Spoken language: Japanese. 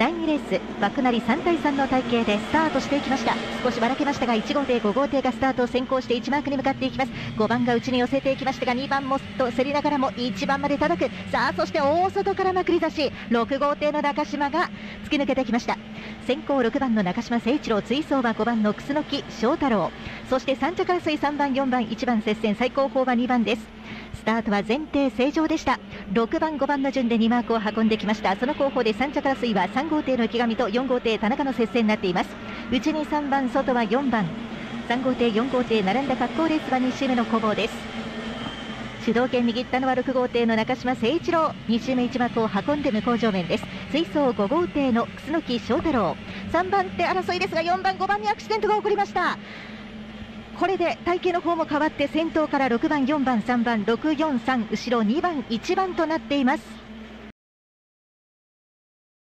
第2レース枠なり3対3の体系でスタートしていきました。少しばらけましたが1号艇5号艇がスタートを先行して1マークに向かっていきます。5番が内に寄せていきましたが2番もと競りながらも1番まで叩く。さあそして大外からまくり出し6号艇の中島が突き抜けてきました。先行6番の中島誠一郎、追走は5番の楠木翔太郎、そして3着争い3番4番1番接戦、最高峰は2番です。スタートは前提正常でした。6番5番の順で2マークを運んできました。その後方で3着争いは3号艇の池上と4号艇田中の接戦になっています。内に3番外は4番、3号艇4号艇並んだ格好レースは2周目の攻防です。主導権握ったのは6号艇の中島誠一郎、2周目1マークを運んで向こう上面です。追走5号艇の楠木翔太郎、3番手争いですが4番5番にアクシデントが起こりました。これで体型の方も変わって先頭から6番4番3番643後ろ2番1番となっています。